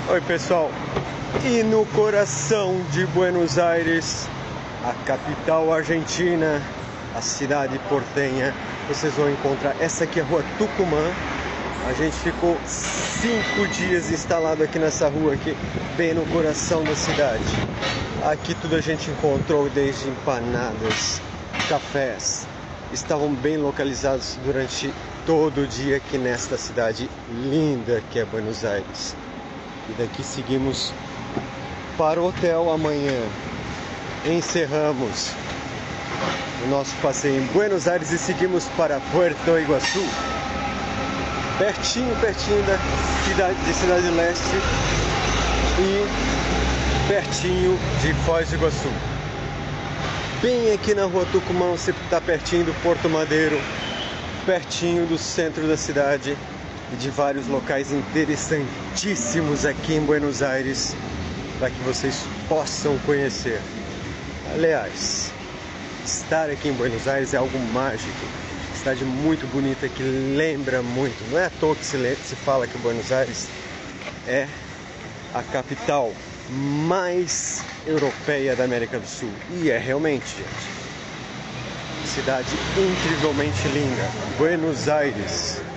Oi pessoal, e no coração de Buenos Aires, a capital argentina, a cidade portenha, vocês vão encontrar essa aqui é a rua Tucumã. A gente ficou 5 dias instalado aqui nessa rua aqui, bem no coração da cidade. Aqui tudo a gente encontrou, desde empanadas, cafés, estavam bem localizados durante todo o dia aqui nesta cidade linda que é Buenos Aires. E daqui seguimos para o hotel amanhã. Encerramos o nosso passeio em Buenos Aires e seguimos para Puerto Iguaçu. Pertinho da Cidade Leste e pertinho de Foz do Iguaçu. Bem aqui na rua Tucumã, você está pertinho do Porto Madeiro, pertinho do centro da cidade e de vários locais interessantíssimos aqui em Buenos Aires para que vocês possam conhecer. Aliás, estar aqui em Buenos Aires é algo mágico. Cidade muito bonita que lembra muito. Não é à toa que se fala que Buenos Aires é a capital mais europeia da América do Sul. E é realmente, gente. Cidade incrivelmente linda. Buenos Aires.